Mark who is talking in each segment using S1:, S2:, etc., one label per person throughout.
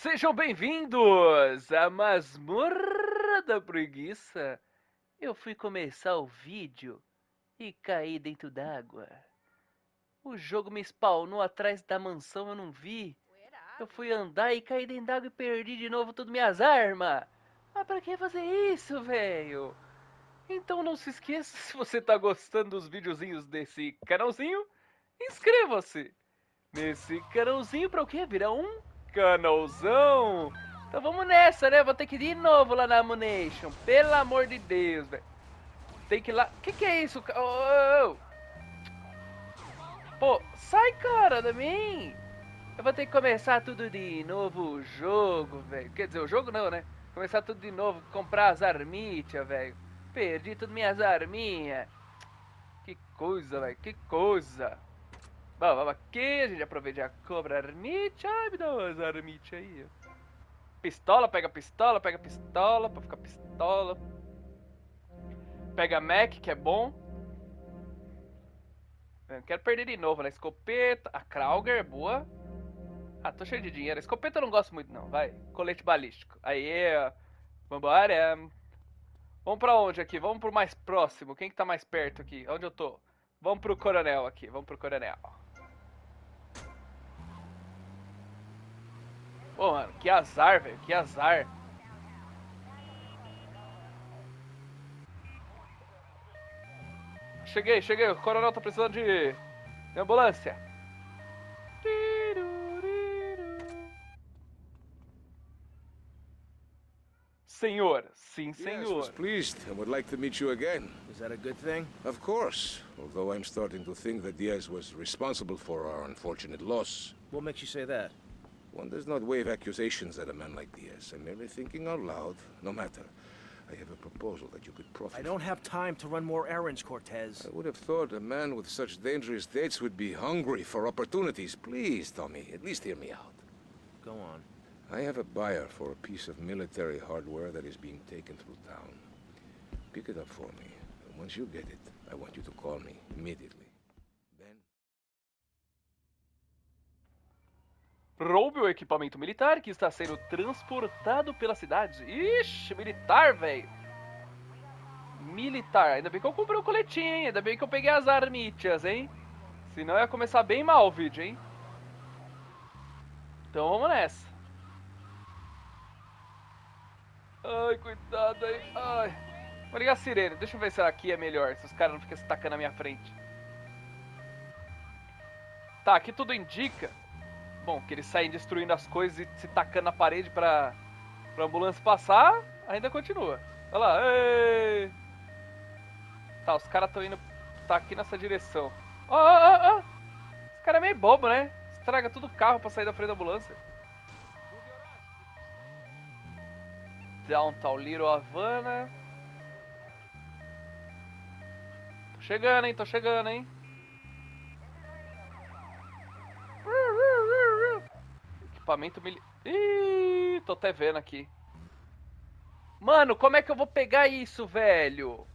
S1: Sejam bem-vindos à Masmorra da Preguiça. Eu fui começar o vídeo e caí dentro d'água. O jogo me spawnou atrás da mansão, eu não vi. Eu fui andar e caí dentro d'água e perdi de novo todas minhas armas. Mas pra que fazer isso, velho? Então não se esqueça, se você tá gostando dos videozinhos desse canalzinho, inscreva-se nesse canalzinho pra o quê? Virar um canalzão. Então vamos nessa, né? Vou ter que ir de novo lá na Ammunition. Pelo amor de Deus, velho. Tem que ir lá. Que é isso? Pô, sai, cara, da mim. Eu vou ter que começar tudo de novo o jogo, velho. Quer dizer, o jogo não, né? Começar tudo de novo, comprar as armitas, velho. Perdi todas minhas arminhas. Que coisa, velho. Que coisa. Bom, vamos aqui, a gente aproveita e já cobra a armite. Ai, me dá umas armite aí, ó. Pistola, pega pistola, pra ficar pistola. Pega Mac, que é bom. Eu não quero perder de novo, né? Escopeta, a Krauger, boa. Ah, tô cheio de dinheiro. Escopeta eu não gosto muito, não, vai. Colete balístico. Aí, ó. Vambora. Vamos pra onde aqui? Vamos pro mais próximo. Quem que tá mais perto aqui? Onde eu tô? Vamos pro coronel aqui, vamos pro coronel. Pô, mano, que azar, velho, que azar. Cheguei, o coronel tá precisando de ambulância. Senhor, sim,
S2: Yes, was
S1: senhor.
S2: pleased and would like to meet you again.
S3: Is that a good thing?
S2: Of course, although I'm starting to think that Diaz was responsible for our unfortunate loss.
S3: What makes you say that?
S2: One does not wave accusations at a man like Diaz. I'm merely thinking out loud. No matter. I have a proposal that you could profit
S3: I don't have time to run more errands, Cortez.
S2: I would have thought a man with such dangerous dates would be hungry for opportunities. Please, Tommy, at least hear me out.
S3: Go on.
S2: I have a buyer for a piece of military hardware that is being taken through town. Pick it up for me. And once you get it, I want you to call me immediately. Then...
S1: Roube o equipamento militar que está sendo transportado pela cidade. Ixi, militar, velho. Militar. Ainda bem que eu comprei o coletinho, hein? Ainda bem que eu peguei as armitas, hein? Senão ia começar bem mal o vídeo, hein? Então vamos nessa. Ai, cuidado aí. Ai. Vou ligar a sirene. Deixa eu ver se aqui é melhor. Se os caras não ficam se tacando na minha frente. Tá, aqui tudo indica. Bom, que eles saem destruindo as coisas e se tacando na parede pra ambulância passar. Ainda continua. Olha lá. Ei. Tá, os caras estão indo. Tá aqui nessa direção. Ó. Esse cara é meio bobo, né? Estraga todo o carro pra sair da frente da ambulância. Downtown Little Havana. Tô chegando, hein? Equipamento militar. Ih, tô até vendo aqui. Mano, como é que eu vou pegar isso, velho?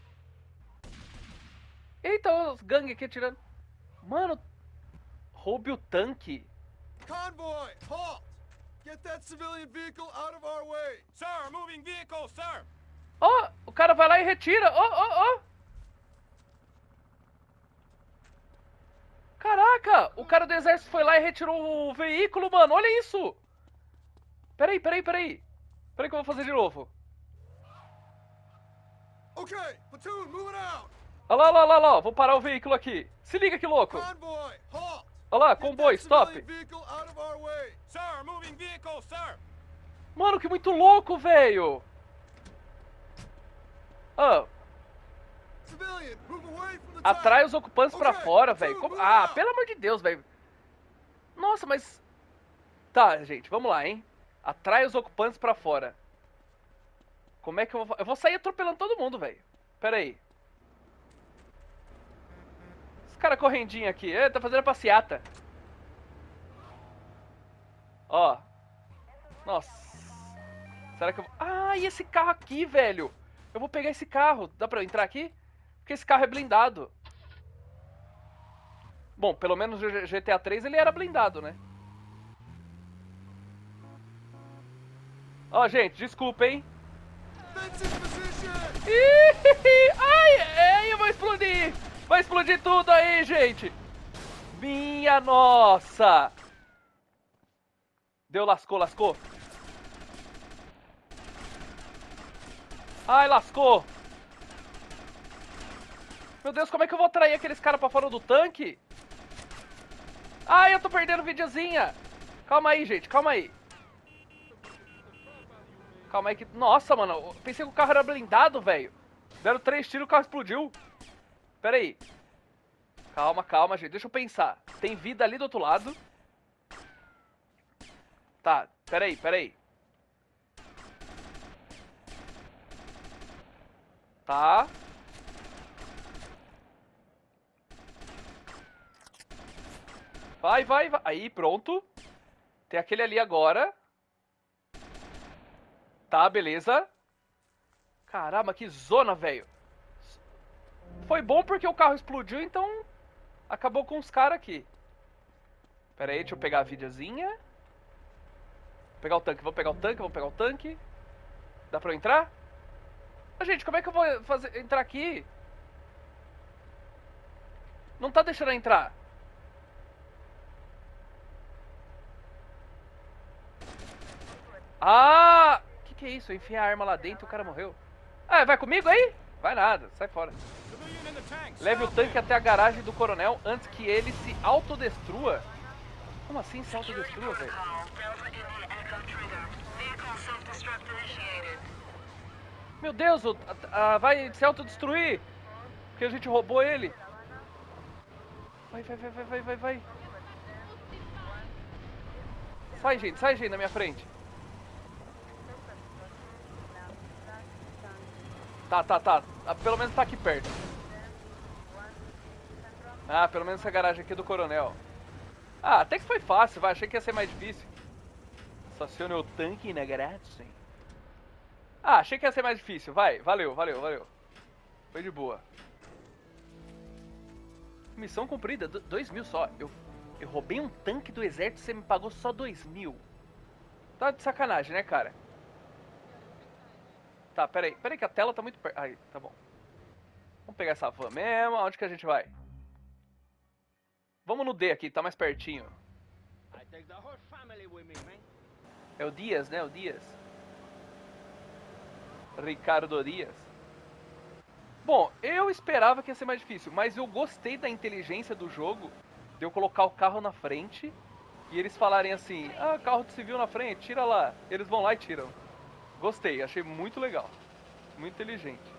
S1: Eita, os gangues aqui atirando. Mano, roube o tanque.
S4: Convoy, halt! Get that civilian vehicle out of our way!
S5: Sir, moving vehicle, sir!
S1: Ó, o cara vai lá e retira. Ó. Caraca, o cara do exército foi lá e retirou o veículo, mano. Olha isso. Peraí. Peraí que eu vou fazer de novo.
S4: Okay, platoon, moving out!
S1: Olha lá. Vou parar o veículo aqui. Se liga que louco.
S4: Convoy, halt!
S1: Olha lá,
S4: Get
S1: comboio,
S4: that
S1: stop.
S4: civilian vehicle out of our way!
S5: Sir, moving vehicle, sir!
S1: Mano, que muito louco, velho. Ah,
S4: Civilian, move away from the
S1: atrai
S4: town!
S1: os ocupantes pra
S4: Ok,
S1: fora, velho.
S4: tudo
S1: Ah,
S4: bom.
S1: pelo amor de Deus, velho. Nossa, mas... Tá, gente, vamos lá, hein. Atrai os ocupantes pra fora. Como é que eu vou... Eu vou sair atropelando todo mundo, velho. Pera aí. Esse cara correndinho aqui. Tá fazendo a passeata. Ó. Nossa. Será que eu... Ah, e esse carro aqui, velho? Eu vou pegar esse carro. Dá pra eu entrar aqui? Porque esse carro é blindado. Bom, pelo menos o GTA 3 ele era blindado, né? Ó, gente, desculpa, hein?
S4: That's in position!
S1: Ai, eu vou explodir! Vai explodir tudo aí, gente! Minha nossa! Deu, lascou, lascou. Ai, lascou! Meu Deus, como é que eu vou atrair aqueles caras pra fora do tanque? Ai, eu tô perdendo videozinha! Calma aí, gente, calma aí. Calma aí que... Nossa, mano, eu pensei que o carro era blindado, velho. Deram 3 tiros e o carro explodiu. Pera aí. Calma, calma, gente. Deixa eu pensar. Tem vida ali do outro lado. Tá, pera aí, pera aí. Tá. Vai, vai, vai. Aí, pronto. Tem aquele ali agora. Tá, beleza. Caramba, que zona, velho. Foi bom porque o carro explodiu, então acabou com os caras aqui. Pera aí, deixa eu pegar a videozinha. Vou pegar o tanque, vou pegar o tanque, vou pegar o tanque. Dá pra eu entrar? Ah, gente, como é que eu vou entrar aqui? Não tá deixando eu entrar. Ah! Que é isso? Eu enfiei a arma lá dentro e o cara morreu. Ah, vai comigo aí? Vai nada, sai fora.
S5: Civilian in the tank.
S1: Leve o tanque até a garagem do coronel antes que ele se autodestrua. Como assim se autodestrua, velho? Meu Deus, vai se autodestruir. Porque a gente roubou ele. Vai, vai, vai, vai, vai, vai, vai. Sai, gente, na minha frente. Tá. Pelo menos tá aqui perto. Ah, pelo menos essa garagem aqui é do coronel. Ah, até que foi fácil, vai. Achei que ia ser mais difícil. Estacione o tanque na garagem. Ah, achei que ia ser mais difícil. Vai, valeu. Foi de boa. Missão cumprida, 2.000 só. Eu roubei um tanque do exército e você me pagou só 2.000. Tá de sacanagem, né, cara? Tá, peraí que a tela tá muito perto. Aí, tá bom. Vamos pegar essa van mesmo. Aonde que a gente vai? Vamos no D aqui, tá mais pertinho. É o Dias, né? O Dias. Ricardo Dias. Bom, eu esperava que ia ser mais difícil, mas eu gostei da inteligência do jogo de eu colocar o carro na frente e eles falarem assim: ah, carro de civil na frente, tira lá. Eles vão lá e tiram. Gostei, achei muito legal. Muito inteligente.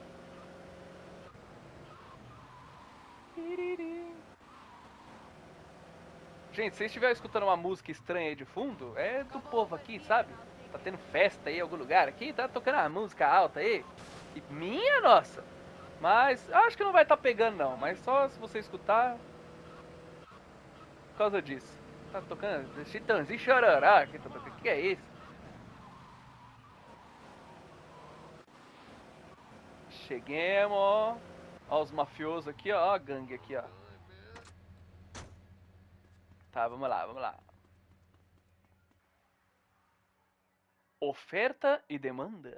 S1: Gente, se vocês estiverem escutando uma música estranha aí de fundo, é do povo aqui, sabe? Tá tendo festa aí em algum lugar aqui, tá tocando uma música alta aí. E minha nossa! Mas acho que não vai estar pegando não, mas só se você escutar. Por causa disso. Tá tocando Chitãozinho Chororó, que é isso? Cheguemos, ó. Ó os mafiosos aqui, ó a gangue aqui, ó. Tá, vamos lá. Oferta e demanda.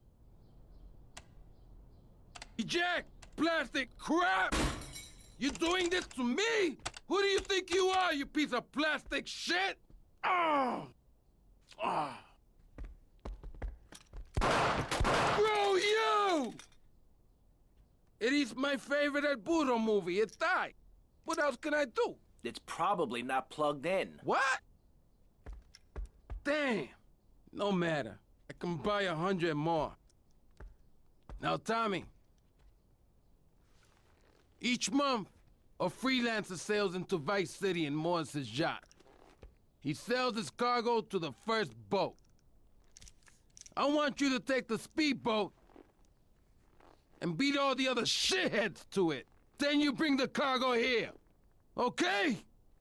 S6: Jack, plastic crap! You doing this to me? Who do you think you are, you piece of plastic shit? Oh! Oh! Bro, you! It is my favorite El Burro movie. It died. What else can I do?
S3: It's probably not plugged in.
S6: What? Damn. No matter. I can buy 100 more. Now, Tommy. Each month, a freelancer sails into Vice City and moors his yacht. He sells his cargo to the first boat. I want you to take the speedboat and beat all the other shitheads to it. Then you bring the cargo here. Okay?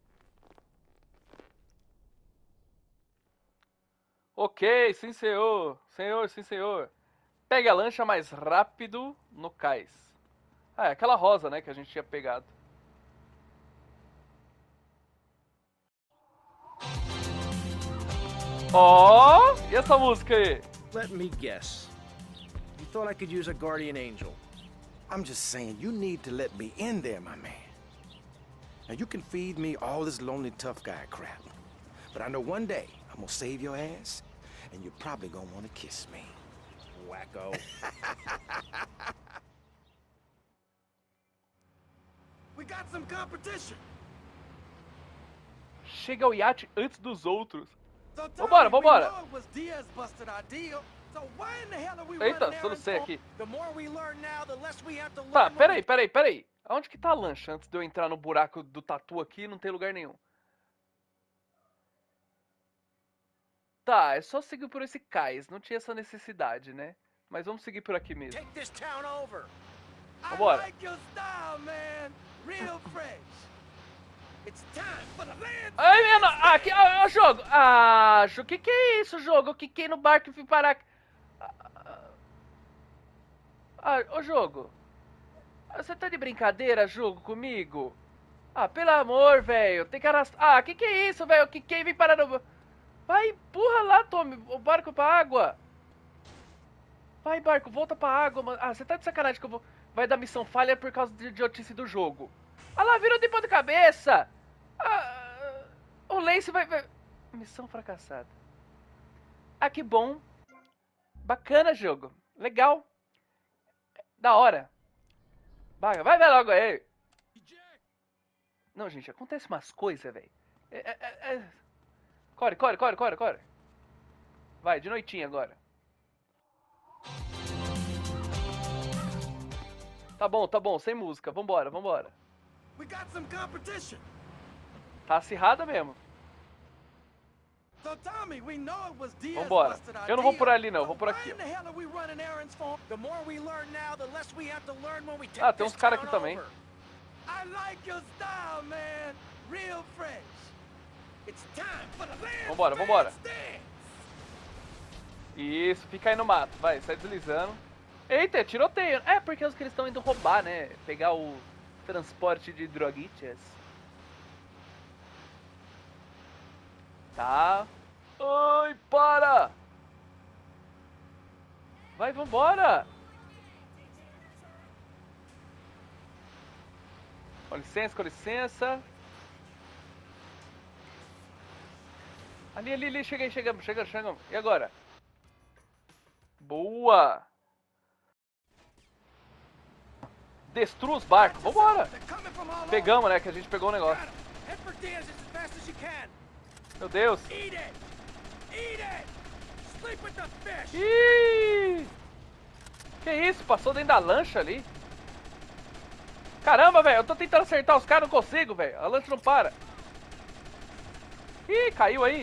S1: Ok, sim senhor. Sim senhor. Pegue a lancha mais rápido no cais. Ah, é aquela rosa, né, que a gente tinha pegado. Ó, e essa música aí?
S3: Let me guess. You thought I could use a guardian angel.
S7: I'm just saying, you need to let me in there, my man. Now, you can feed me all this lonely tough guy crap, but I know one day I'm gonna save your ass, and you're probably gonna want to kiss me.
S3: Wacko.
S4: We got some competition.
S1: Chega ao iate antes dos outros.
S4: So
S1: Vambora,
S4: Tommy,
S1: vambora.
S4: we know it was Diaz busted our deal. So why in the hell are we
S1: Eita,
S4: running
S1: só não
S4: errands
S1: sei
S4: for
S1: aqui.
S3: The more we learn now, the less we have to learn.
S1: Tá,
S3: when we-
S1: peraí. Aonde que tá a lancha antes de eu entrar no buraco do tatu aqui? Não tem lugar nenhum. Tá, é só seguir por esse cais. Não tinha essa necessidade, né? Mas vamos seguir por aqui mesmo.
S3: Take this town over.
S4: I
S1: Vambora.
S4: like your style, man. Real fresh. It's time for the land.
S1: Ai, menino! Ah, aqui, ó, jogo! Ah, jogo, que é isso, jogo? Eu quiquei no barco e fui parar aqui. Ô jogo. Você tá de brincadeira, jogo, comigo? Ah, pelo amor, velho. Tem que arrastar. Ah, que é isso, velho? Eu quiquei e vim parar no... Vai, empurra lá, Tommy, o barco pra água. Vai, barco, volta pra água, mano. Ah, você tá de sacanagem que eu vou... Vai dar missão falha por causa de idiotice do jogo. Ah lá, virou de ponta cabeça. Ah, o Lance vai... Missão fracassada. Ah, que bom. Bacana, jogo. Legal. Da hora. Vai logo aí. Não, gente, acontece umas coisas, velho. Corre. Vai, de noitinha agora. Tá bom, sem música. Vambora.
S4: We got some competition.
S1: Tá acirrada mesmo.
S4: So Tommy, we know it was Diaz
S1: Vambora.
S4: busted our
S1: Eu não vou
S4: deal.
S1: por ali, não. Eu
S4: So
S1: vou por
S4: why
S1: aqui,
S4: in the hell are we running errands for?
S3: The more we learn now, the less we have to learn when we take
S1: Ah, tem
S3: this
S1: uns cara
S3: town
S1: aqui também.
S3: over.
S4: I like your style, man. Real fresh. It's time for the land.
S1: Vambora.
S4: Dance.
S1: Isso, fica aí no mato. Vai, sai deslizando. Eita, é tiroteio. É, porque os que eles estão indo roubar, né? Pegar o transporte de droguitas. Tá. Ai, para! Vai, vambora! Com licença. Ali, chegamos. E agora? Boa! Destrua os barcos, vambora!
S4: They're coming from all over.
S1: Pegamos, né? Que a gente pegou o negócio.
S3: Head for Diaz as fast as you can.
S1: Meu Deus!
S3: Eat it! Sleep with the fish!
S1: Ih! Que isso? Passou dentro da lancha ali? Caramba, velho! Eu tô tentando acertar os caras, não consigo, velho! A lancha não para! Ih, caiu aí!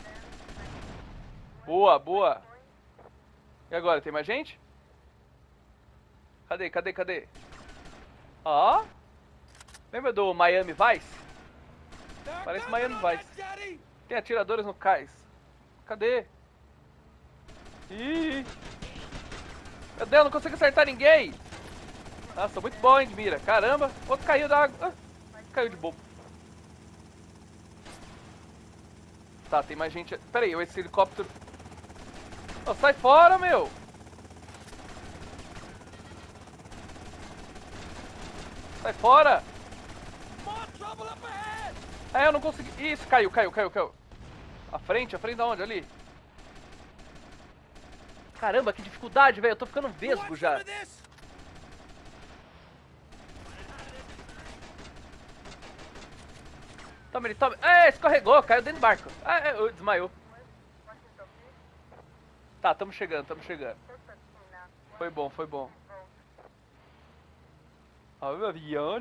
S1: Boa! E agora, tem mais gente? Cadê? Ó! Lembra do Miami Vice?
S4: They're
S1: Parece
S4: coming
S1: Miami
S4: on
S1: Vice.
S4: that jetty.
S1: Tem atiradores no cais. Cadê? Ih! Meu Deus, não consigo acertar ninguém! Nossa, muito bom, hein, de mira. Caramba, outro caiu da água. Ah, caiu de bobo. Tá, tem mais gente. Pera aí, esse helicóptero... Oh, sai fora, meu! Sai fora!
S4: More trouble up ahead.
S1: Eu não consegui... Isso, caiu. A frente da onde? Ali. Caramba, que dificuldade, velho. Eu tô ficando vesgo já.
S3: Some of this?
S1: Toma ele. Escorregou, caiu dentro do barco. Desmaiou. Tá, tamo chegando. Foi bom. Ó, o avião.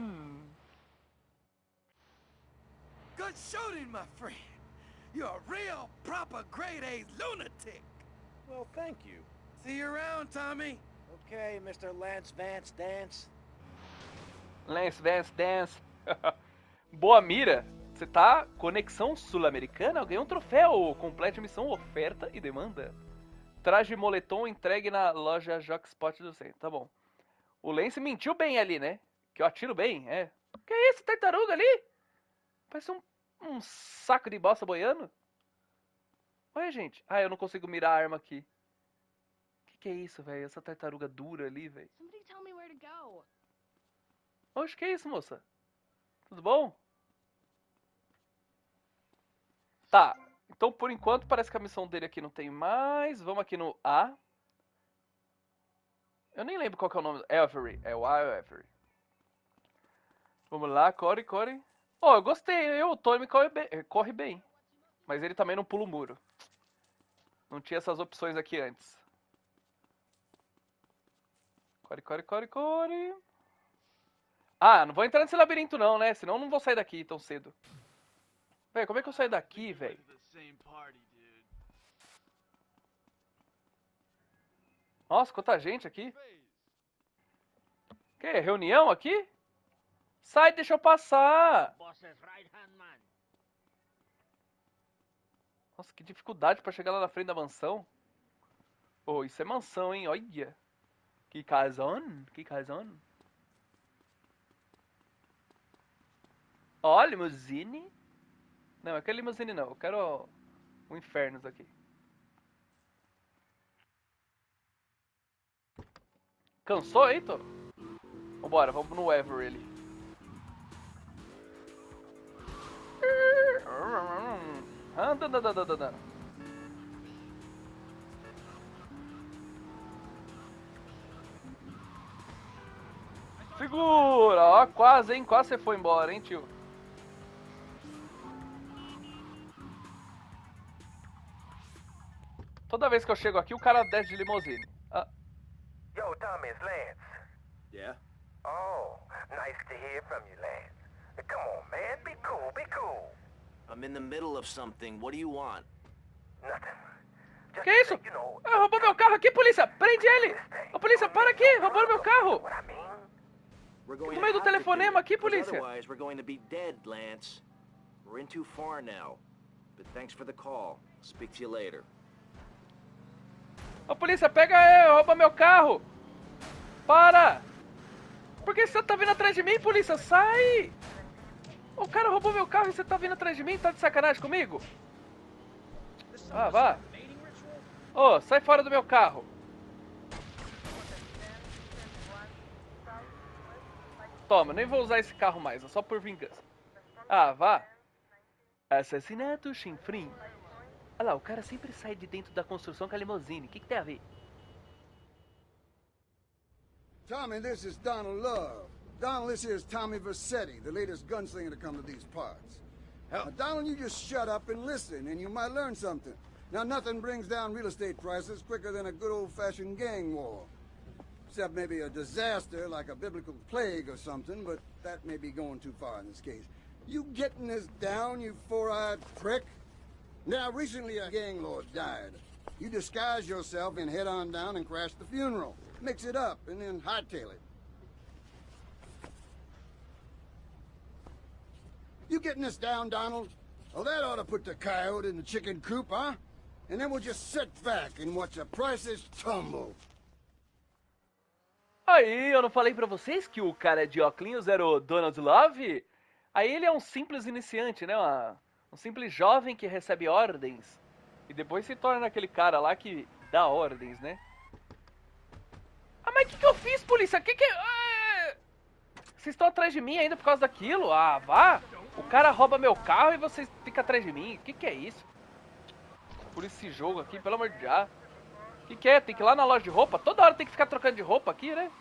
S4: Good shooting, my friend. You're a real, proper, grade-A lunatic.
S3: Well, thank you.
S4: See you around, Tommy.
S3: Okay, Mr. Lance Vance Dance.
S1: Lance Dance. Boa mira. Você tá conexão sul-americana? Ganhou um troféu. Complete missão, oferta e demanda. Traje moletom entregue na loja Jockspot do centro. Tá bom. O Lance mentiu bem ali, né? Que eu atiro bem, é. Que é isso, tartaruga ali? Parece um saco de bosta boiando. Olha, gente. Ah, eu não consigo mirar a arma aqui. Que é isso, velho? Essa tartaruga dura ali, velho.
S8: Somebody tell me where to go.
S1: Oxe, que é isso, moça? Tudo bom? Tá. Então, por enquanto, parece que a missão dele aqui não tem mais. Vamos aqui no A. Eu nem lembro qual que é o nome. Avery. É o A ou Avery. Vamos lá, corre. Oh, eu gostei. O Tony corre bem. Mas ele também não pula o muro. Não tinha essas opções aqui antes. Corre. Ah, não vou entrar nesse labirinto não, né? Senão eu não vou sair daqui tão cedo. Véi, como é que eu saio daqui, velho? Nossa, quanta gente aqui. Que? Reunião aqui? Sai, deixa eu passar. Nossa, que dificuldade pra chegar lá na frente da mansão. Oh, isso é mansão, hein? Olha. Que casão. Ó, limusine. Não, aquele limusine não. Eu quero o Infernos aqui. Cansou, Heitor? Vambora, vamos no Avery ali. Anda. Segura! Ó, quase, hein? Quase você foi embora, hein, tio? Toda vez que eu chego aqui, o cara desce de limusine. Ah.
S9: Yo, Tommy, it's Lance.
S3: Yeah?
S9: Oh, nice to hear from you, Lance. Come on, man, be cool.
S3: I'm in the middle of something. What do you want?
S9: Nothing. Just
S1: Que isso?
S9: you know,
S1: Ah, roubou meu carro aqui, polícia! Prende ele! Ô, polícia, para aqui! Roubou meu carro!
S9: what I mean?
S3: We're going
S1: No
S3: to
S1: meio do
S3: have to do
S1: telefonema
S3: it,
S1: aqui,
S3: 'cause
S1: polícia.
S3: Otherwise, we're going to be dead, Lance. We're in too far now. But thanks for the call. Speak to you later.
S1: Ô, polícia, pega ele! Rouba meu carro! Para! Por que você tá vindo atrás de mim, polícia? Sai! O cara roubou meu carro e você tá vindo atrás de mim? Tá de sacanagem comigo? Ah, vá! Ô, sai fora do meu carro! Toma, nem vou usar esse carro mais, é só por vingança. Ah, vá! Assassinato chinfrim. Olha lá, o cara sempre sai de dentro da construção com a limusine. O que tem a ver?
S10: Tommy, this is Donald Love. Donald, this here is Tommy Vercetti, the latest gunslinger to come to these parts. Now, Donald, you just shut up and listen, and you might learn something. Now, nothing brings down real estate prices quicker than a good old-fashioned gang war. Except maybe a disaster like a biblical plague or something, but that may be going too far in this case. You getting this down, you four-eyed prick? Now, recently a gang lord died. You disguise yourself and head on down and crash the funeral. Mix it up, and then hightail it. You getting this down, Donald? Well, that ought to put the coyote in the chicken coop, huh? And then we'll just sit back and watch the prices tumble.
S1: Aí, eu não falei pra vocês que o cara de óculos era o Donald Love? Aí ele é um simples iniciante, né? Um simples jovem que recebe ordens. E depois se torna aquele cara lá que dá ordens, né? Ah, mas o que eu fiz, polícia? Ah! Vocês estão atrás de mim ainda por causa daquilo? Ah, vá! O cara rouba meu carro e vocês ficam atrás de mim. O que é isso? Por esse jogo aqui, pelo amor de Deus. O que é? Tem que ir lá na loja de roupa? Toda hora tem que ficar trocando de roupa aqui, né?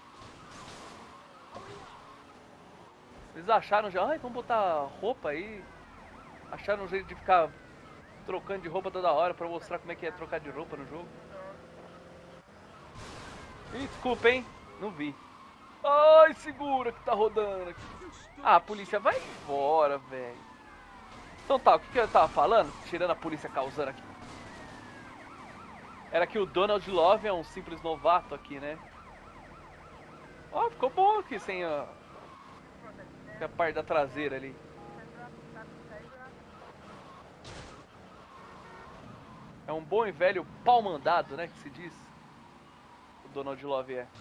S1: Eles acharam já, ai, vamos botar roupa aí. Acharam um jeito de ficar trocando de roupa toda hora pra mostrar como é que é trocar de roupa no jogo. Ih, desculpa, hein? Não vi. Ai, segura que tá rodando aqui. Ah, a polícia vai embora, velho. Então tá, o que eu tava falando? Tirando a polícia causando aqui. Era que o Donald Love é um simples novato aqui, né? Ó, ficou bom aqui sem a parte da traseira ali. É um bom e velho pau mandado, né, que se diz. O Donald Love é.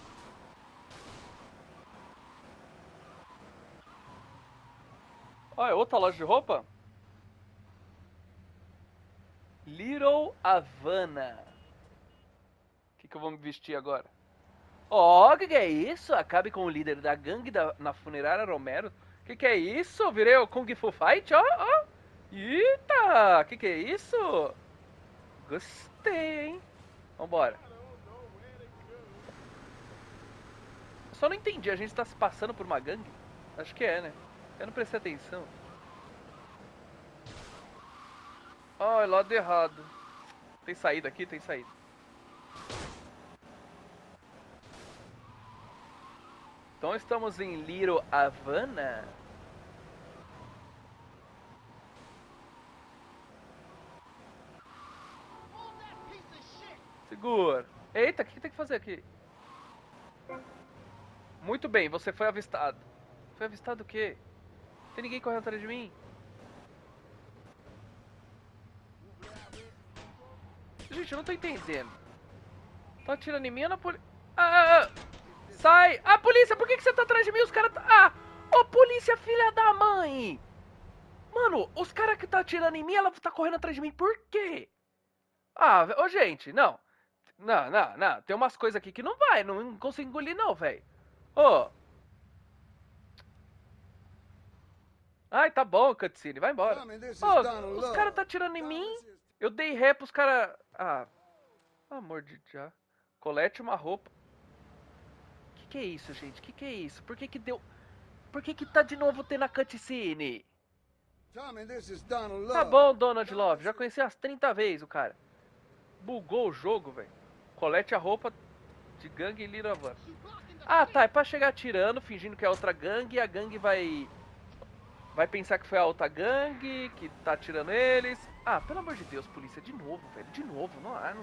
S1: Ó, é outra loja de roupa? Little Havana. O que eu vou me vestir agora? Ó, que é isso? Acabe com o líder da gangue na funerária Romero. Que é isso? Virei o Kung Fu Fight, ó, ó. Eita, que é isso? Gostei, hein? Vambora. Só não entendi, a gente tá se passando por uma gangue? Acho que é, né? Eu não prestei atenção. Oh, é lado errado. Tem saída aqui? Tem saída. Então estamos em Little Havana. Segura. Eita, o que tem que fazer aqui? Muito bem, você foi avistado. Foi avistado o quê? Tem ninguém correndo atrás de mim? Gente, eu não tô entendendo. Tá atirando em mim ou na polícia? Sai! Ah, polícia, por que você tá atrás de mim? Os caras tá... Ah! Ô, polícia, filha da mãe! Mano, os caras que tá atirando em mim, ela tá correndo atrás de mim, por quê? Ah, ô, gente, não. Não. Tem umas coisas aqui que não vai, não consigo engolir não, velho. Ô. Ai, tá bom, cutscene, vai embora. Ô, os caras tá atirando em mim. Eu dei ré pros caras... Ah, amor de já. Colete uma roupa. Que é isso, gente? Que é isso? Por que que deu... Por que que tá de novo tendo a cutscene? Tá bom, Donald Love. Já conheci as 30 vezes o cara. Bugou o jogo, velho. Colete a roupa de gangue e Little Havana. Ah, tá. É pra chegar atirando, fingindo que é outra gangue. E a gangue vai pensar que foi a outra gangue, que tá atirando eles. Ah, pelo amor de Deus, polícia. De novo, velho. De novo. Não dá.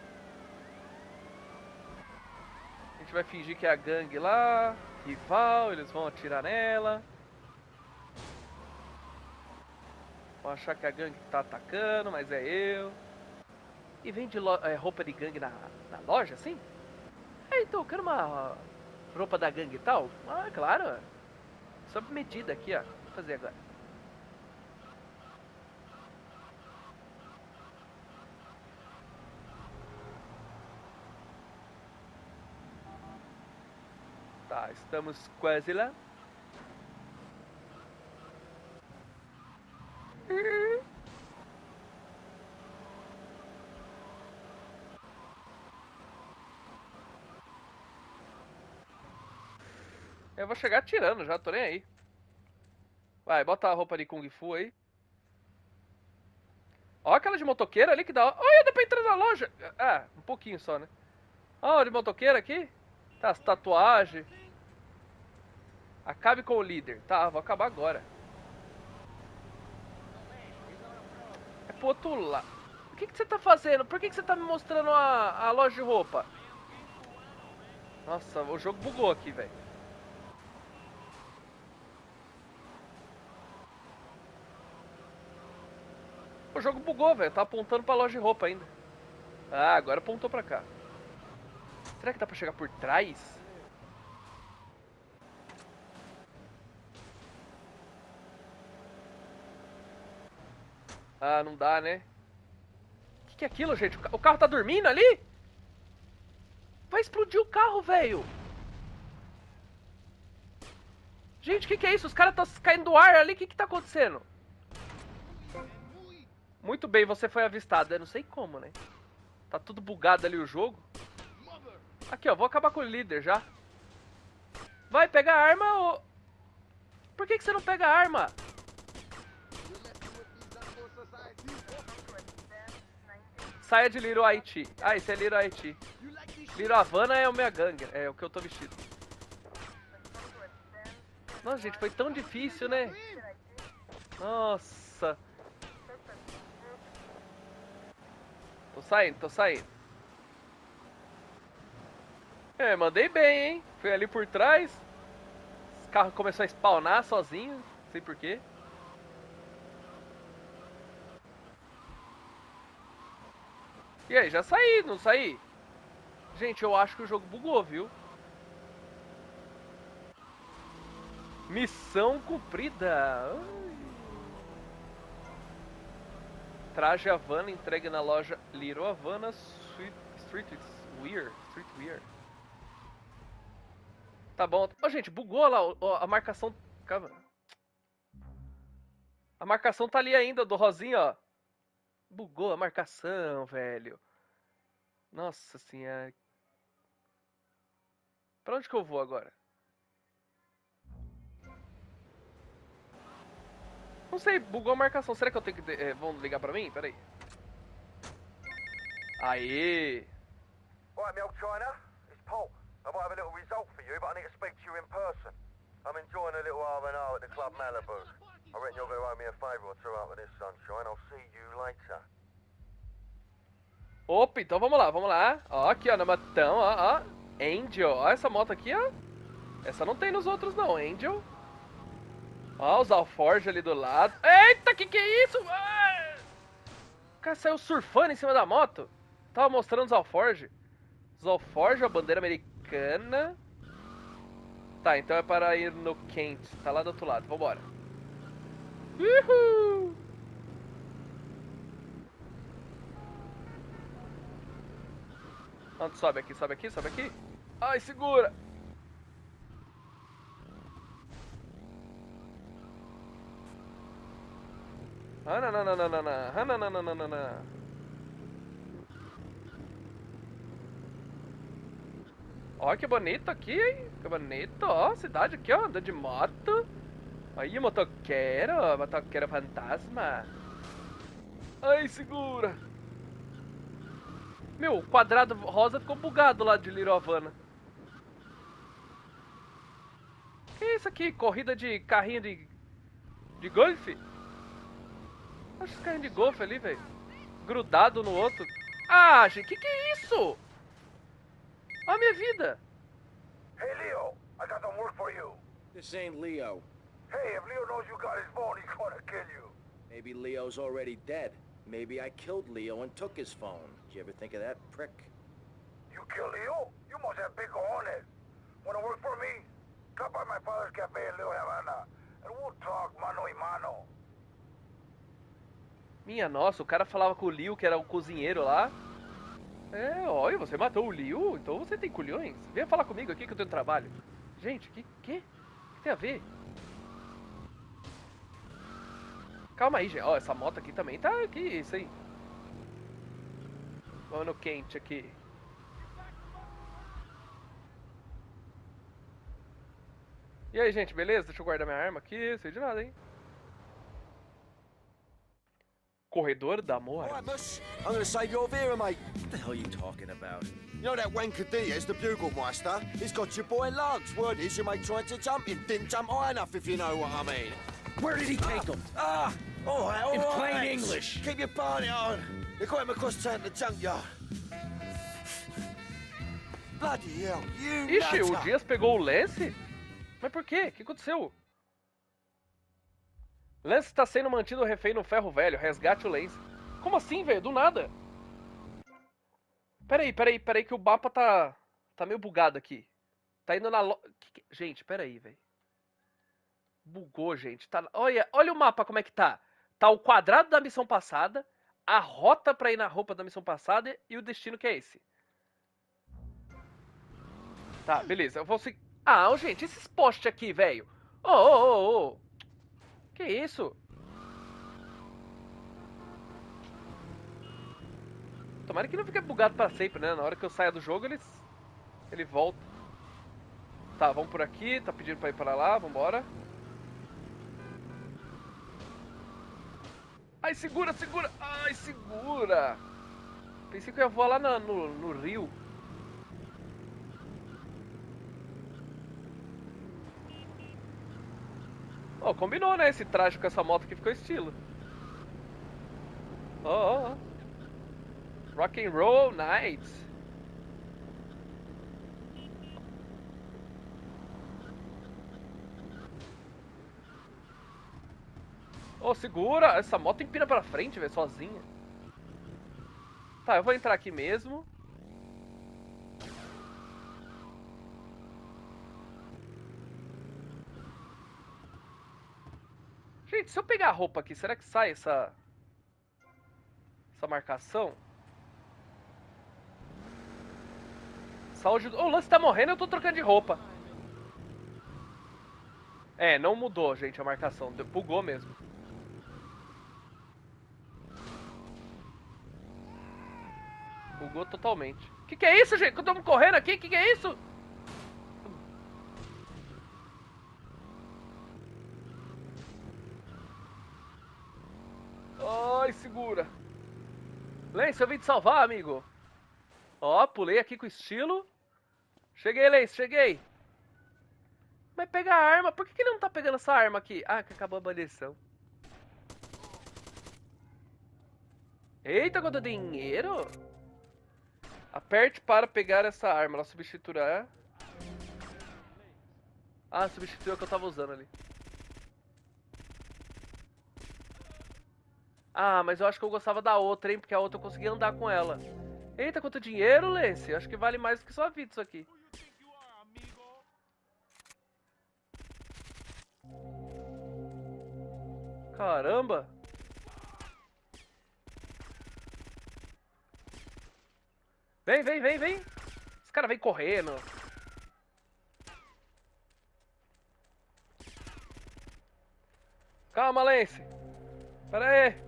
S1: A gente vai fingir que é a gangue lá. Rival. Eles vão atirar nela. Vão achar que a gangue tá atacando, mas é eu. E vende roupa de gangue na loja, assim? É, então, eu quero uma roupa da gangue e tal. Ah, claro. Sob medida aqui, ó. Vou fazer agora. Tá, estamos quase lá. Eu vou chegar atirando já, tô nem aí. Vai, bota a roupa de Kung Fu aí. Ó aquela de motoqueira ali que dá... Olha, dá pra entrar na loja. Ah, um pouquinho só, né? Ó, de motoqueira aqui. Tá, as tatuagens. Acabe com o líder. Tá, vou acabar agora. É pro outro lado. O que você tá fazendo? Por que você tá me mostrando a loja de roupa? Nossa, o jogo bugou aqui, velho. O jogo bugou, velho. Tá apontando pra loja de roupa ainda. Ah, agora apontou pra cá. Será que dá pra chegar por trás? Ah, não dá, né? O que é aquilo, gente? O carro tá dormindo ali? Vai explodir o carro, velho. Gente, o que é isso? Os caras estão caindo do ar ali. O que tá acontecendo? Muito bem, você foi avistado. Eu não sei como, né? Tá tudo bugado ali o jogo. Aqui, ó. Vou acabar com o líder já. Vai pegar a arma ou... Por que você não pega a arma? Saia de Little Haiti. Ah, esse é Little Haiti. Little Havana é o minha gangue. É o que eu tô vestido. Nossa, gente, foi tão difícil, né? Nossa. Tô saindo. É, mandei bem, hein? Fui ali por trás. O carro começou a spawnar sozinho. Não sei porquê. E aí, já saí, não saí? Gente, eu acho que o jogo bugou, viu? Missão cumprida. Traje Havana entregue na loja Little Havana Streetwear. Tá bom. Ó, gente, bugou lá a marcação. Calma. A marcação tá ali ainda, do rosinha, ó. Bugou a marcação, velho. Nossa senhora. Pra onde que eu vou agora? Não sei, bugou a marcação. Será que eu tenho que... vão ligar pra mim? Pera aí. Aê!
S9: Right, me old China, it's Paul. I might have a little result for you, but I need to speak to you in person. I'm enjoying a little R&R at the Club Malibu. I reckon you're going to owe me a favour or two out with this sunshine. I'll see you later.
S1: Opa, então vamos lá, vamos lá. Ó, aqui, ó, na matão, ó. Angel, ó, essa moto aqui, ó. Essa não tem nos outros, não, Angel. Ó, os Alforge ali do lado. Eita, que é isso? Ah! O cara saiu surfando em cima da moto. Tava mostrando os Alforge. Os Alforge, a bandeira americana. Tá, então é para ir no Kent. Tá lá do outro lado, vambora. Uhul! Onde sobe aqui, sobe aqui, sobe aqui? Ai, segura! Ah, não. Ó, que bonito aqui, hein? Que bonito, ó, cidade aqui, ó, andando de moto. Aí, motoqueiro fantasma. Ai, segura. Meu, o quadrado rosa ficou bugado lá de Little Havana. Que é isso aqui? Corrida de carrinho de golfe? Acho esse carrinho de golfe ali, velho. Grudado no outro. Ah, gente, que é isso? Olha a minha vida.
S9: Hey, Leo, I got some work for you.
S3: This ain't Leo.
S9: Hey, if Leo knows you got his phone, he's gonna kill you.
S3: Maybe Leo's already dead. Maybe I killed Leo and took his phone. Did you ever think of that, prick?
S9: You kill Leo? You must have big cojones. Wanna work for me? Stop by my father's cafe in Little Havana, and we'll talk mano a mano.
S1: Minha nossa, o cara falava com o Leo, que era o cozinheiro lá. É, olha, você matou o Leo, então você tem culhões. Venha falar comigo aqui que eu tenho trabalho. Gente, que tem a ver? Calma aí, gente. Ó, essa moto aqui também tá aqui, isso aí. Vamos no quente aqui. E aí, gente, beleza? Deixa eu guardar minha arma aqui, sei de nada, hein? Corredor da morte.
S8: Alright, Mus. I'm gonna save your Vera, mate. What the hell are you talking about? You know that wanker Diaz, the Bugelmeister? He's got your boy Lance. Word is your mate tried to jump him. Didn't jump high enough, if you know what I mean.
S3: Where did he take him?
S8: All
S3: In
S8: right,
S3: plain
S8: mates.
S3: English.
S8: Keep your barney on. They got him across town to the junkyard. Bloody hell, you
S1: Ixi, o
S8: nutter.
S1: Dias pegou o Lance? Mas por quê? O que aconteceu? Lance está sendo mantido refém no ferro velho. Resgate o Lance. Como assim, velho? Do nada. Peraí, que o mapa tá meio bugado aqui. Tá indo na Gente, peraí, velho. Bugou, gente. Tá... Olha o mapa como é que tá. Tá o quadrado da missão passada, a rota pra ir na roupa da missão passada e o destino que é esse. Tá, beleza. Eu vou seguir... Ah, gente, esses postes aqui, velho. Ô. Que isso? Tomara que não fique bugado pra sempre, né? Na hora que eu saia do jogo, ele volta. Tá, vamos por aqui. Tá pedindo pra ir pra lá, vambora. Ai, segura! Ai, segura! Pensei que eu ia voar lá no rio. Oh, combinou, né? Esse traje com essa moto aqui ficou estilo. Ó. Rock and Roll Night. Oh, segura! Essa moto empina pra frente, velho, sozinha. Tá, eu vou entrar aqui mesmo. Gente, se eu pegar a roupa aqui, será que sai essa... essa marcação. Saúde... O Lance tá morrendo e eu tô trocando de roupa. É, não mudou, gente, a marcação. Bugou mesmo. Bugou totalmente. Que é isso, gente? Que eu tô correndo aqui? Que é isso? Ai, segura. Lance, eu vim te salvar, amigo. Ó, pulei aqui com estilo. Cheguei, Lance, cheguei. Mas pega a arma. Por que ele não tá pegando essa arma aqui? Ah, que acabou a munição. Eita, quanto dinheiro. Aperte para pegar essa arma. Ela substituirá. Ah, substituiu o que eu tava usando ali. Ah, mas eu acho que eu gostava da outra, hein? Porque a outra eu conseguia andar com ela. Eita, quanto dinheiro, Lance. Acho que vale mais do que sua vida isso aqui. Caramba. Vem, vem, vem, vem. Esse cara vem correndo. Calma, Lance. Pera aí.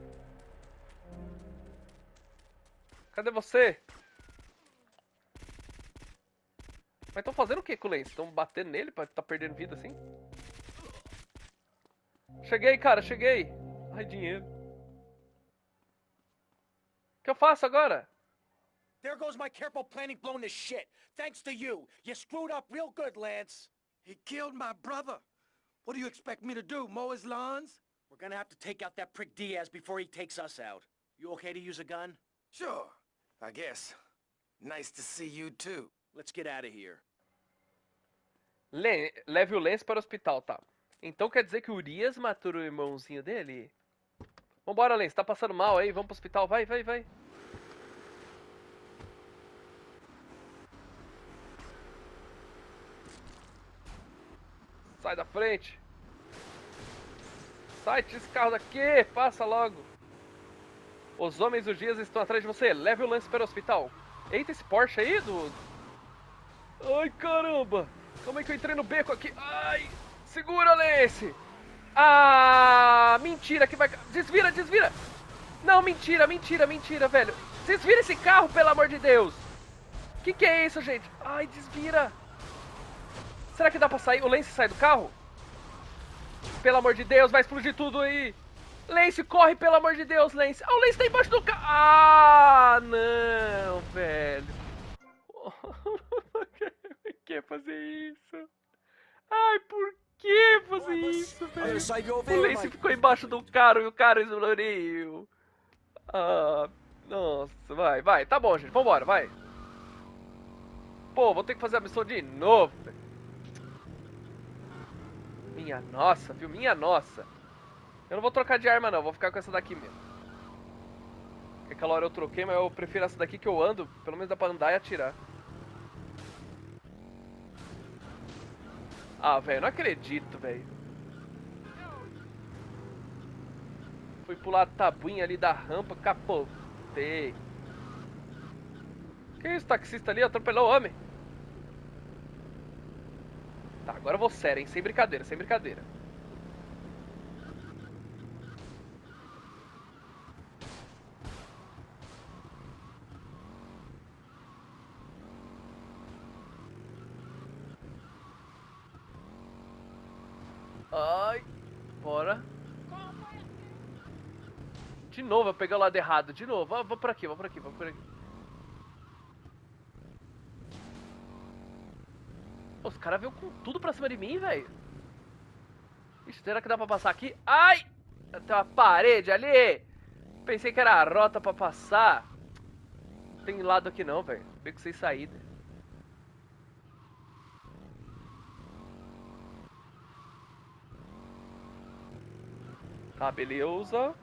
S1: Cadê você? Mas estão fazendo o que com o Lance? Estão batendo nele pra tá perdendo vida assim? Cheguei, cara, cheguei. Ai, dinheiro. O que eu faço agora?
S11: There goes my careful planning blown to shit. Thanks to you. You screwed up real good, Lance.
S10: He killed my brother. What do you expect me to do, mow his lawns?
S11: We're gonna have to take out that prick Diaz before he takes us out. You okay to use a gun?
S7: Sure, I guess. Nice to see you too.
S11: Let's get out of here.
S1: Leve o Lance para o hospital, tá? Então quer dizer que o Urias matou o irmãozinho dele? Vambora, Lance, tá passando mal aí, vamos pro hospital, vai, vai, vai. Sai da frente. Sai, tira esse carro daqui, passa logo. Os homens dos dias estão atrás de você, leve o Lance para o hospital. Eita, esse Porsche aí do... Ai, caramba. Como é que eu entrei no beco aqui? Ai, segura, Lance. Ah, mentira que vai... Desvira, desvira. Não, mentira, mentira, mentira, velho. Desvira esse carro, pelo amor de Deus. Que é isso, gente? Ai, desvira. Será que dá pra sair? O Lance sai do carro? Pelo amor de Deus, vai explodir tudo aí. Lance, corre, pelo amor de Deus, Lance. Ah, o Lance tá embaixo do carro. Ah, não, velho. Por que fazer isso? Ai, por que fazer isso, velho? O Lance ficou embaixo do carro e o cara explodiu. Ah, nossa, vai, vai. Tá bom, gente, vambora, vai. Pô, vou ter que fazer a missão de novo, velho. Minha nossa, viu? Minha nossa. Eu não vou trocar de arma, não. Vou ficar com essa daqui mesmo. Aquela hora eu troquei, mas eu prefiro essa daqui que eu ando. Pelo menos dá pra andar e atirar. Ah, velho, não acredito, velho. Fui pular a tabuinha ali da rampa, capotei. Que isso, taxista ali? Atropelou o homem. Tá, agora eu vou sério, hein? Sem brincadeira, sem brincadeira. Ai, bora. De novo, eu peguei o lado errado, de novo. Ah, vou por aqui, vou por aqui, vou por aqui. Os caras veio com tudo pra cima de mim, velho. Será que dá pra passar aqui? Ai! Tem uma parede ali. Pensei que era a rota pra passar. Não tem lado aqui não, velho. Beco sem saída. Tá, beleza.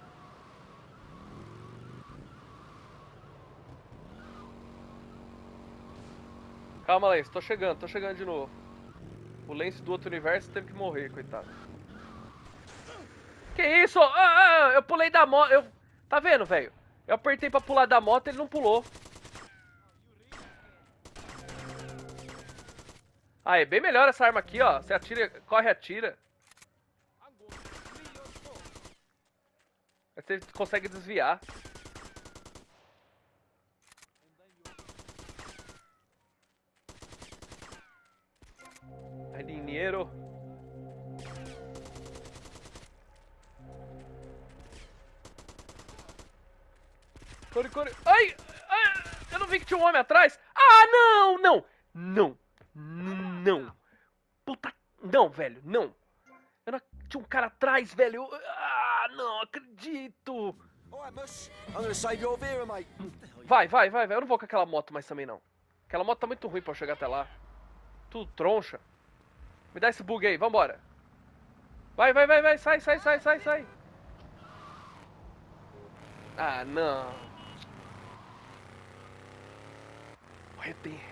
S1: Calma, Lance, tô chegando de novo. O Lance do outro universo teve que morrer, coitado. Que isso? Ah, eu pulei da moto. Tá vendo, velho? Eu apertei pra pular da moto e ele não pulou. Ah, é bem melhor essa arma aqui, ó. Você atira, corre e atira. Aí você consegue desviar. Aí, dinheiro. Corre, corre. Ai! Ai! Eu não vi que tinha um homem atrás. Ah, não! Não! Não! Não! Puta... Não, velho, não! Eu não... Tinha um cara atrás, velho! Ah, não acredito! Vai, vai, vai, vai. Eu não vou com aquela moto mais também, não. Aquela moto tá muito ruim pra eu chegar até lá. Tudo troncha. Me dá esse bug aí, vambora. Vai, vai, vai, vai. Sai, sai, sai, sai, sai. Ah, não. Olha,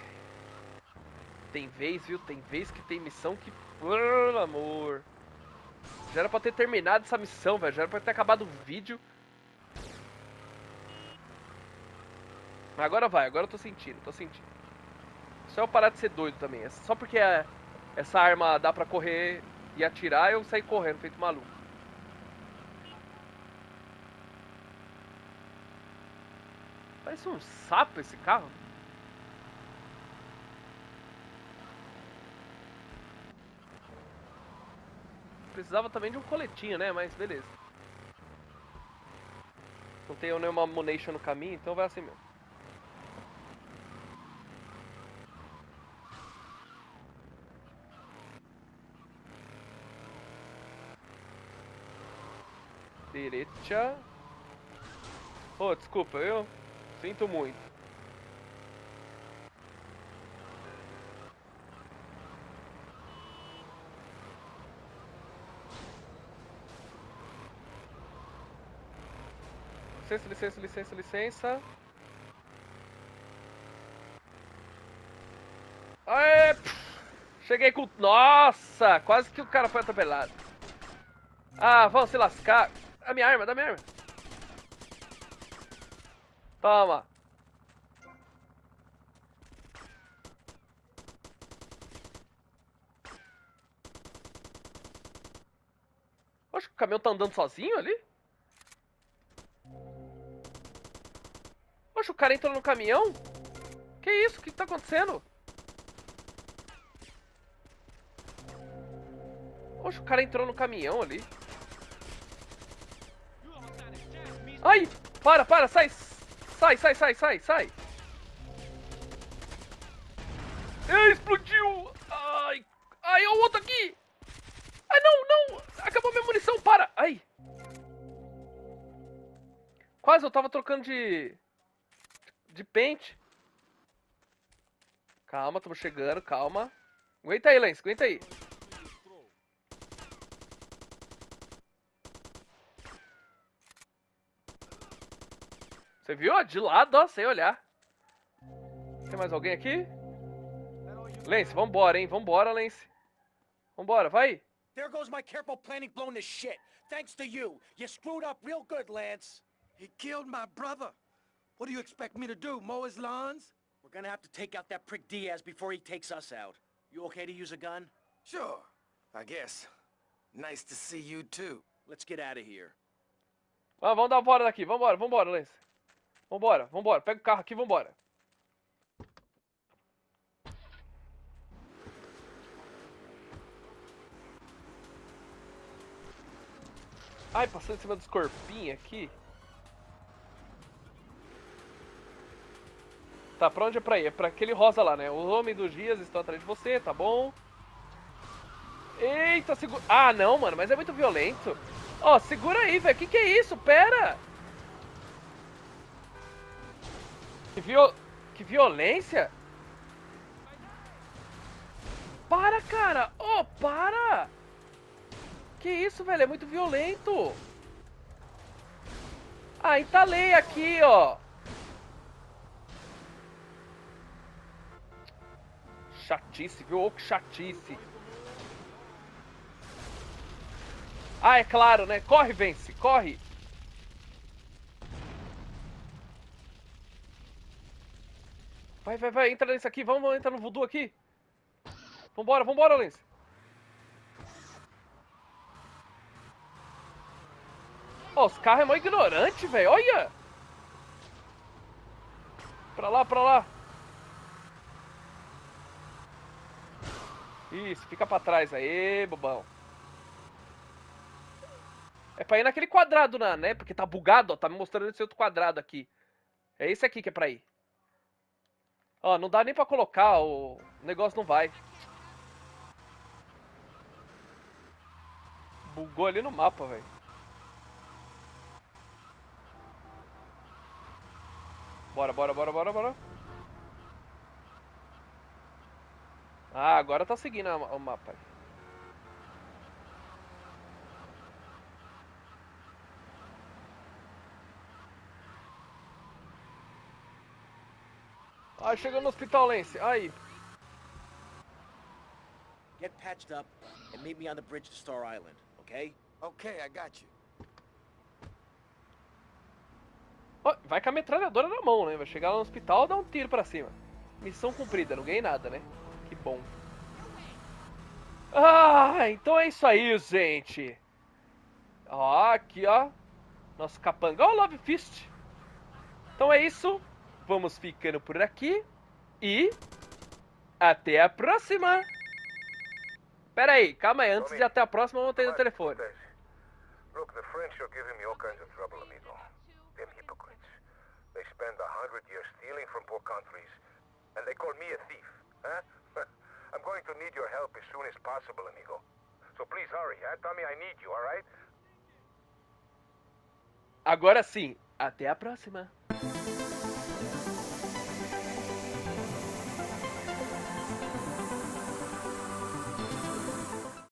S1: tem vez, viu? Tem vez que tem missão que... Por amor. Já era pra ter terminado essa missão, velho. Já era pra ter acabado o vídeo. Mas agora vai. Agora eu tô sentindo, tô sentindo. Só eu parar de ser doido também. Só porque essa arma dá pra correr e atirar, eu saí correndo, feito maluco. Parece um sapo esse carro. Precisava também de um coletinho, né? Mas beleza. Não tenho nenhuma ammunition no caminho, então vai assim mesmo. Direita. Oh, desculpa, eu sinto muito. Licença, licença, licença, licença. Aê! Cheguei com... Nossa! Quase que o cara foi atropelado. Ah, vão se lascar. Dá minha arma, dá minha arma. Toma. Oxe, o caminhão tá andando sozinho ali? Oxe, o cara entrou no caminhão? Que isso? O que tá acontecendo? Oxe, o cara entrou no caminhão ali. Ai! Para, sai! Sai, sai, sai, sai, sai! Ei, explodiu! Ai! Ai, o outro aqui! Ai, não! Acabou minha munição, para! Ai! Quase, eu tava trocando de pente. Calma, estamos chegando, calma. Aguenta aí, Lance, aguenta aí. Você viu? De lado, ó, sem olhar. Tem mais alguém aqui? Lance, vambora, hein? Vambora, Lance. Vambora, vai.
S11: There goes my careful planning blown to shit. Thanks to you. You screwed up real good, Lance.
S10: He killed my brother. What do you expect me to do, mow his lawns?
S11: We're gonna have to take out that prick Diaz before he takes us out. You okay to use a gun?
S7: Sure, I guess. Nice to see you too.
S11: Let's get out of here.
S1: Ah, vamos dar uma volta daqui. Vambora, vambora, Lance. Vambora, vambora. Pega o carro aqui e vambora. Ai, passando em cima dos corpinhos aqui. Tá, pra onde é pra ir? É pra aquele rosa lá, né? Os homens dos dias estão atrás de você, tá bom? Eita, segura... Ah, não, mano, mas é muito violento. Ó, segura aí, velho. Que é isso? Pera! Que violência! Para, cara! Oh, para! Que isso, velho? É muito violento! Ah, entalei aqui, ó! Chatice, viu? Oh, que chatice! Ah, é claro, né? Corre, Vence! Corre! Vai, entra nesse aqui, vamos entrar no voodoo aqui. Vambora, Lens. Ó, os carros é mó ignorante, velho, olha. Pra lá. Isso, fica pra trás aí, bobão. É pra ir naquele quadrado, né? Porque tá bugado, ó, tá me mostrando esse outro quadrado aqui. É esse aqui que é pra ir. Ó, não dá nem pra colocar, o negócio não vai. Bugou ali no mapa, velho. Bora. Ah, agora tá seguindo o mapa. Ah, chegou no hospital, Lance. Aí.
S11: Get patched up and meet me on the bridge to Star Island, okay?
S10: Okay, I got you.
S1: Oh, vai com a metralhadora na mão, né? Vai chegar lá no hospital e dar um tiro pra cima. Missão cumprida, não ganhei nada, né? Que bom. Ah, então é isso aí, gente. Ó, aqui, ó. Nosso capanga. Ó, o Love Fist. Então é isso. Vamos ficando por aqui. E... até a próxima. Pera aí, calma aí. Antes de até a próxima, vamos ter o telefone.
S2: Look, the French are giving me all kinds of trouble, amigo. Them hypocrites. They spend 100 years stealing from poor countries, and they call me a thief, huh? I'm going to need your help as soon as possible, amigo. So please hurry, huh? Tell me I need you, all right?
S1: Agora sim, até a próxima.